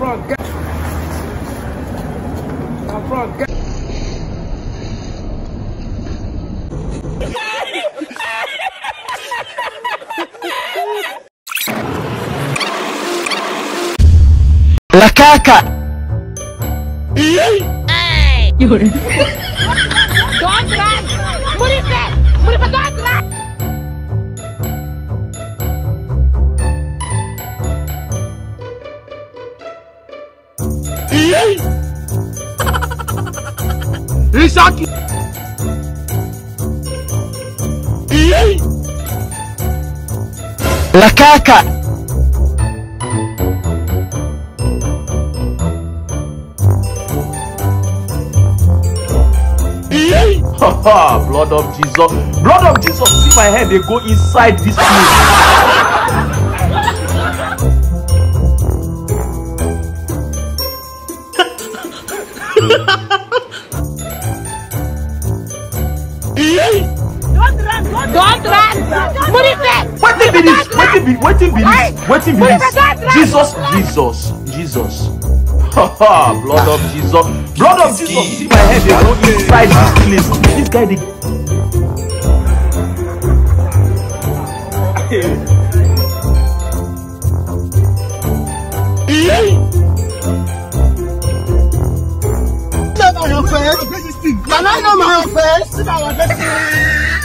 La caca! Hey! Don't run! Murife! Murife, don't run! Isaki! La caca! Haha, blood of Jesus. Blood of Jesus, see my head, they go inside this place. Don't run! Murife! Waiting be this. Jesus. Haha, blood of Jesus. Blood of Jesus, see my head, they go inside this place. This guy, they... Can I know my face?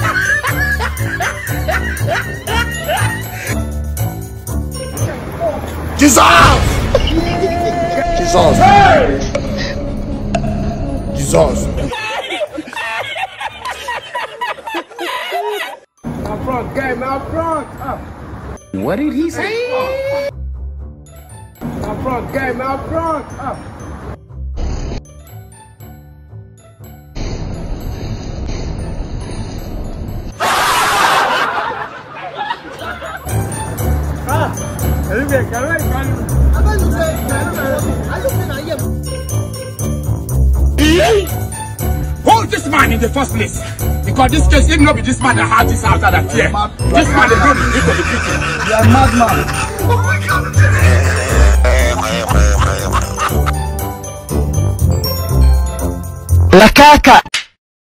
Jesus! Jesus! What did he say? Hold this man in the first place. Because this case, if not be this man that has this house out of fear. This man is going to be defeated. You are a madman. La caca!